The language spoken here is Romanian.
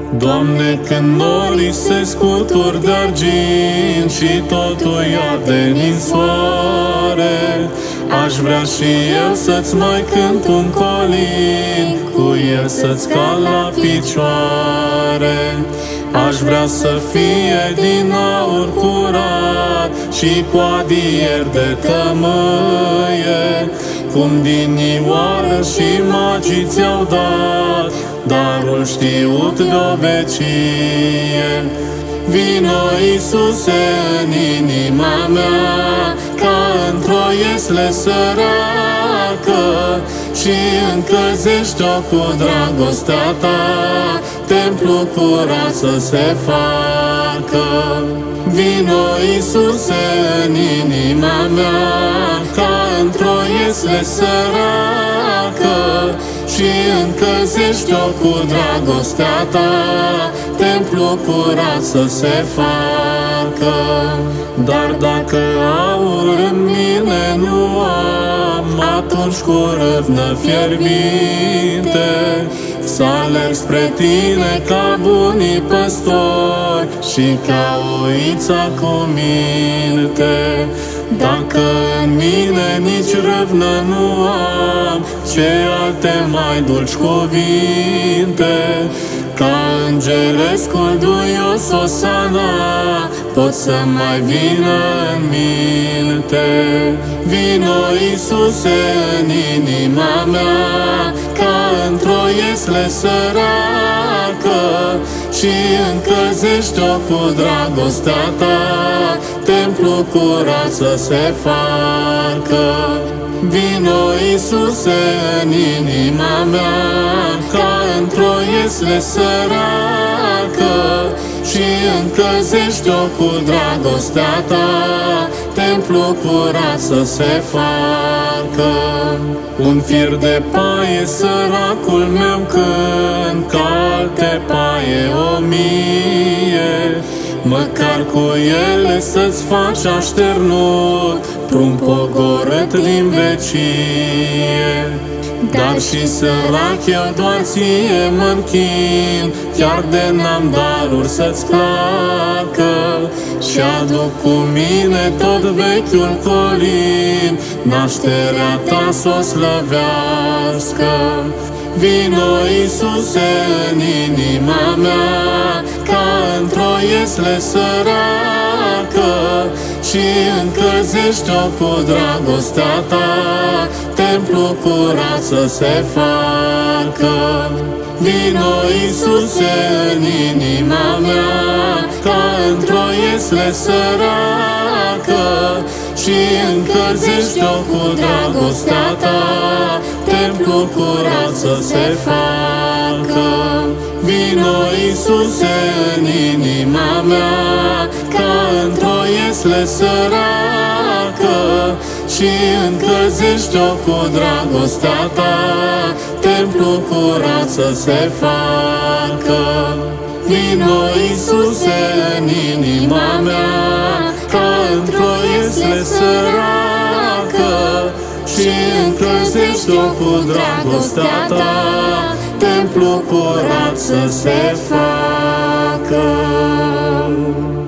Doamne, când norii se scuturi de argint și totul iarde din soare, aș vrea și eu să-ți mai cânt un colin, cu el să-ți cal la picioare. Aș vrea să fie din aur curat și cu adier de tămâie, cum din Ioară și magii ți-au dat darul știut de-o vecie. Vino, Iisuse, în inima mea, ca într-o iesle săracă, și încălzește-o cu dragostea ta, templu curat să se facă. Vino, Iisuse, în inima mea, ca într-o iesle săracă, și încălzește-o cu dragostea ta, templu curat să se facă. Dar dacă aur în mine nu am, atunci cu râvnă fierbinte să alerg spre tine ca bunii păstori și ca oița cu minte. Dacă în mine nici râvnă nu am, ce alte mai dulci cuvinte, ca îngerescul duios Osana, pot să mai vină în minte. Vino, Iisuse, în inima mea, ca într-o iesle săracă, și încălzește-o cu dragostea ta, templu curat să se facă. Vino, Iisuse, în inima mea, ca într-o iesle săracă, și încălzește-o cu dragostea ta, templu curat să se facă. Un fir de paie săracul meu cânt, ca alte paie 1000, măcar cu ele să-ți faci așternut, prun pogorât din vecie. Dar și sărac eu doar ție mă-nchin, chiar de n-am daruri să-ți placă, și aduc cu mine tot vechiul colin, nașterea ta s-o slăvească. Vino, Iisuse, în inima mea, ca într-o iesle săracă, și încălzește-o cu dragostea ta, templu curat să se facă. Vino, Iisuse, în inima mea, ca într-o iesle săracă, și încălzește-o cu dragostea ta, templu curat să se facă. Vino, Iisuse, în inima mea, ca într-o iesle săracă, și încălzește-o cu dragostea ta, templu curat să se facă. Vino, Iisuse, în inima mea, ca într-o iesle săracă, și încălzește-o cu dragostea ta, templu curat să se facă.